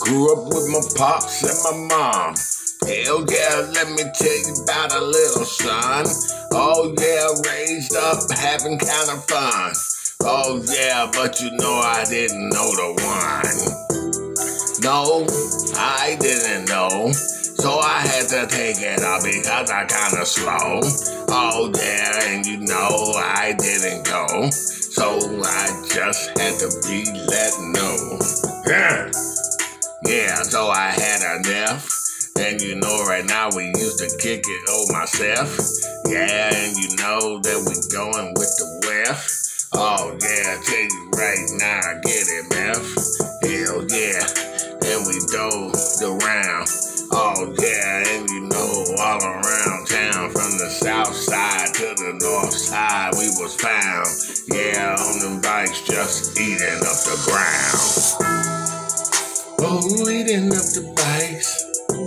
Grew up with my pops and my mom. Hell yeah, let me tell you about a little son. Oh yeah, raised up having kind of fun. Oh yeah, but you know I didn't know the one. No, I didn't know. So I had to take it out because I kinda slow. Oh yeah, and you know I didn't go. So I just had to be let know. Yeah, so I had enough. And you know right now we used to kick it oh myself. Yeah, and you know that we going with the west. Oh yeah, I tell you right now, I get it, man. Hell yeah, and we dove around. Oh yeah, and you know all around town, from the south side to the north side, we was found. Yeah, on them bikes, just eating up the ground. Oh, eating up the bikes,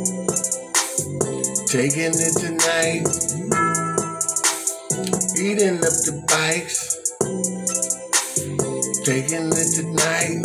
taking it tonight, eating up the bikes, taking it tonight.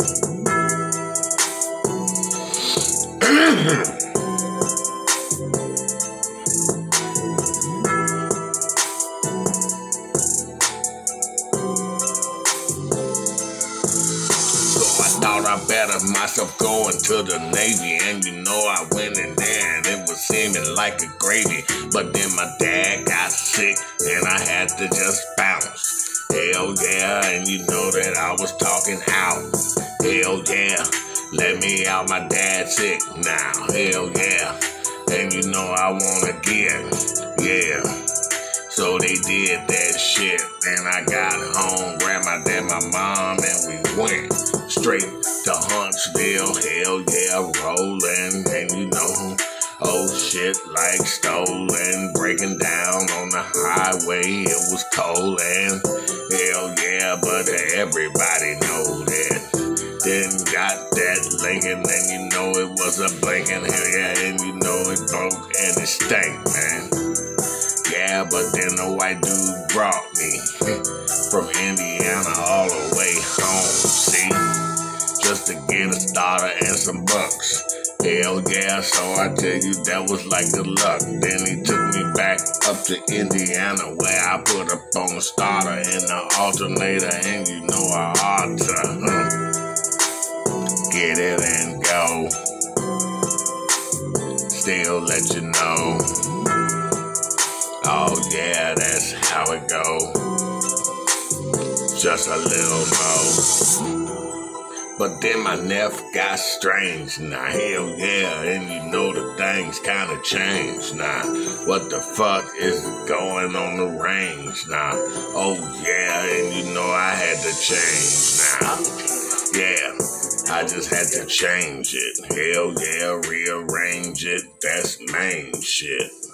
Thought I better myself going to the Navy, and you know I went in there and it was seeming like a gravy. But then my dad got sick and I had to just bounce. Hell yeah, and you know that I was talking out. Hell yeah, let me out, my dad sick now. Hell yeah, and you know I wanna get, yeah. So they did that shit, and I got home, grabbed my dad, my mom, and we went straight to Huntsville. Hell yeah, rolling, and you know, oh shit, like stolen, breaking down on the highway, it was cold, and hell yeah, but everybody know that. Then got that Lincoln, and you know it was a blinking, hell yeah, and you know it broke and it stank, man. Yeah, but then the white dude brought me from Indiana all the way home, see? Just to get a starter and some bucks. Hell yeah, so I tell you that was like good luck. Then he took me back up to Indiana, where I put up on the starter and the alternator, and you know I ought to get it and go. Still let you know. Oh yeah, that's how it go. Just a little more. But then my nephew got strange now. Hell yeah, and you know the things kinda changed now. What the fuck is going on the range now? Oh yeah, and you know I had to change now. Yeah, I just had to change it. Hell yeah, rearrange it. That's main shit.